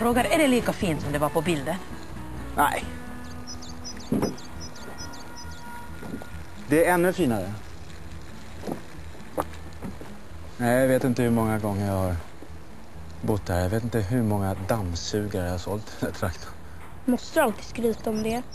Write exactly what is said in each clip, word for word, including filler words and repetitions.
Roger, är det lika fint som det var på bilden? Nej. Det är ännu finare. Nej, jag vet inte hur många gånger jag har bott där. Jag vet inte hur många dammsugare jag har sålt i den här trakten. Måste du alltid skryta om det?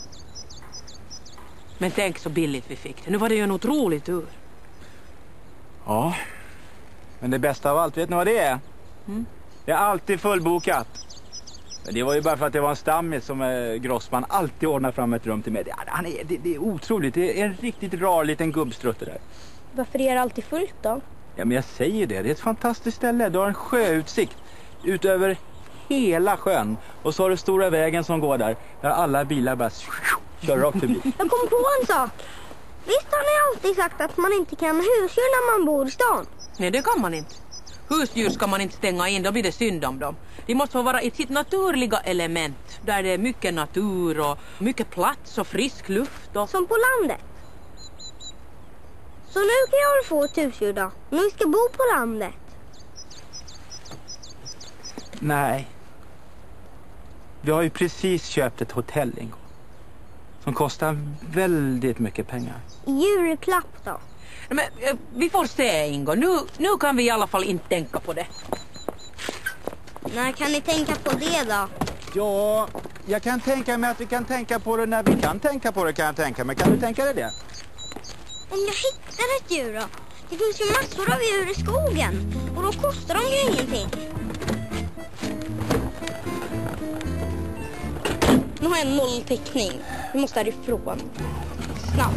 Men tänk så billigt vi fick det. Nu var det ju en otrolig tur. Ja, men det bästa av allt, vet ni vad det är? Mm. Det är alltid fullbokat. Men det var ju bara för att det var en stammis som eh, Grossman alltid ordnar fram ett rum till mig. Det, han är, det, det är otroligt, det är en riktigt rar liten gubbstrutt det där. Varför är det alltid fullt då? Ja, men jag säger det, det är ett fantastiskt ställe. Du har en sjöutsikt ut över hela sjön. Och så har du stora vägen som går där, där alla bilar bara kör rakt förbi. Jag kom på en sak. Visst har ni alltid sagt att man inte kan ha husdjur när man bor i stan? Nej, det kan man inte. Husdjur ska man inte stänga in, då blir det synd om dem. De måste få vara i sitt naturliga element, där det är mycket natur och mycket plats och frisk luft. Och... Som på landet. Så nu kan jag få ett husdjur då, om vi ska bo på landet. Nej. Vi har ju precis köpt ett hotell en gång. Som kostar väldigt mycket pengar. Julklapp då? Men, eh, vi får se, Ingo. Nu, nu kan vi i alla fall inte tänka på det. När kan ni tänka på det då? Ja, jag kan tänka mig att vi kan tänka på det när vi kan tänka på det, kan jag tänka mig. Kan du tänka dig det? Om jag hittar ett djur då? Det finns ju massor av djur i skogen. Och då kostar de ju ingenting. Nu har jag nolltäckning. Vi måste härifrån. Snabbt.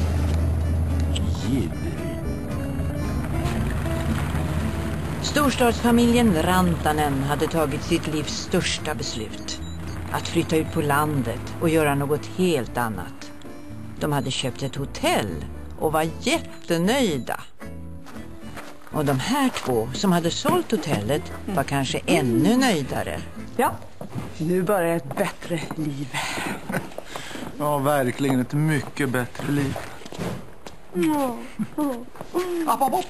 Storstadsfamiljen Rantanen hade tagit sitt livs största beslut. Att flytta ut på landet och göra något helt annat. De hade köpt ett hotell och var jättenöjda. Och de här två som hade sålt hotellet var kanske ännu nöjdare. Ja, nu börjar ett bättre liv. Ja, verkligen ett mycket bättre liv. Mm. App, app, app.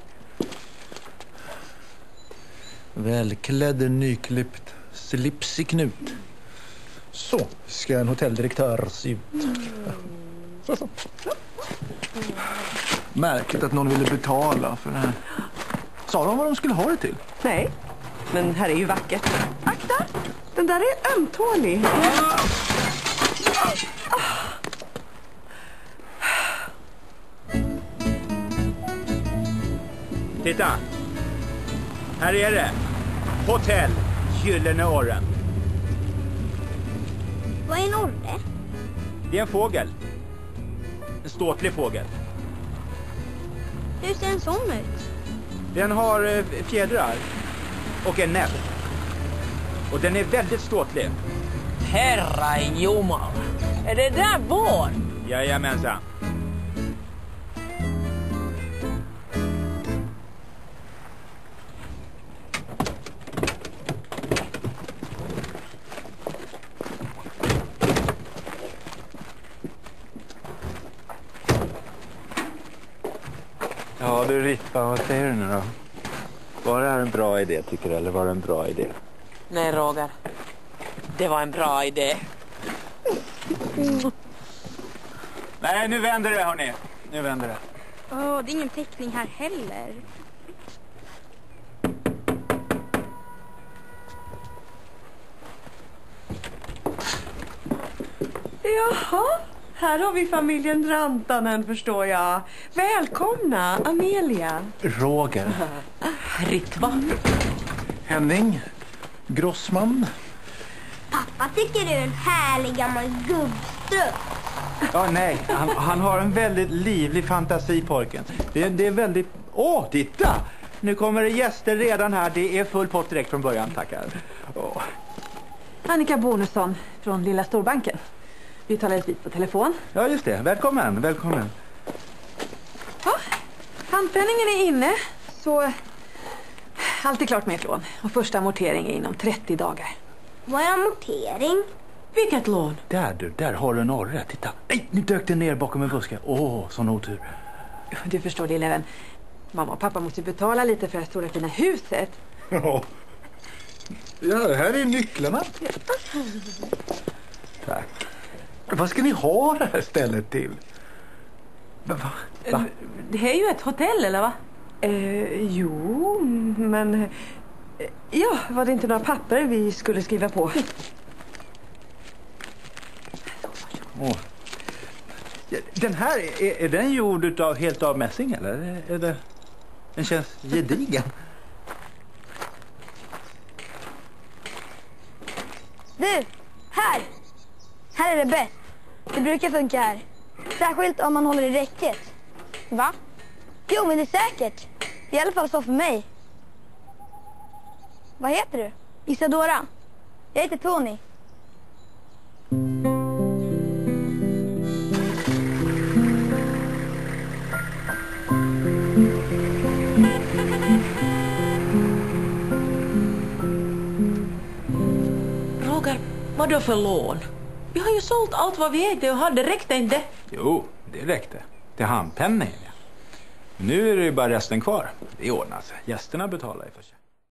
Välklädd, nyklippt, slips i knut. Så ska en hotelldirektör se ut. Så, så. Märkligt att någon ville betala för det här. Sa de vad de skulle ha det till? Nej, men här är ju vackert. Akta, den där är ömtålig. Titta! Här är det. Hotell Gyllene Orren. Vad är en orre? Det är en fågel. En ståtlig fågel. Hur ser en sån ut? Den har eh, fjädrar och en näbb. Och den är väldigt ståtlig. Herra jumala. Är det där vår? Jajamensan. Ja du Rippa, vad säger du nu då? Var det här en bra idé tycker du, eller var det en bra idé? Nej, Roger. Det var en bra idé. Mm. Nej, nu vänder det hörni. Nu vänder det. Åh, oh, det är ingen täckning här heller. Jaha, här har vi familjen Rantanen förstår jag. Välkomna, Amelia. Roger. Ritva. Henning. Grossman. Pappa tycker du är en härlig gammal gubbstrutt. Ja, nej. Han, han har en väldigt livlig fantasi, pojken. Det, det är väldigt... Åh, titta! Nu kommer det gäster redan här. Det är full pott direkt från början, tackar. Åh. Annika Bonusson från Lilla Storbanken. Vi talar lite på telefon. Ja, just det. Välkommen, välkommen. Ja, handpenningen är inne. Så allt är klart med ett lån. Och första amortering är inom trettio dagar. Vad är amortering? Vilket lån? Där du, där har du en orre. Titta. Nej, nu dök den ner bakom en buske. Åh, sån otur. Du förstår det, Leven. Mamma och pappa måste betala lite för det stora fina huset. Ja. Ja, här är nycklarna. Tack. Vad ska ni ha det här stället till? Va? Va? Det är ju ett hotell, eller va? Eh, jo, men... eh, Ja, var det inte några papper vi skulle skriva på? Åh. Ja, den här, är, är den gjord utav, helt av mässing eller? Är det, den känns gedigen. Du, här! Här är det bäst. Det brukar funka här. Särskilt om man håller i räcket. Va? Jo, men det är säkert. I alla fall så för mig. Vad heter du? Isadora. Jag heter Tony. Roger, vad då för lån? Vi har ju sålt allt vad vi ägde och hade, räckte inte? Jo, det räckte. Till handpenningen. Nu är det ju bara resten kvar. Det ordnar sig. Gästerna betalar i för sig.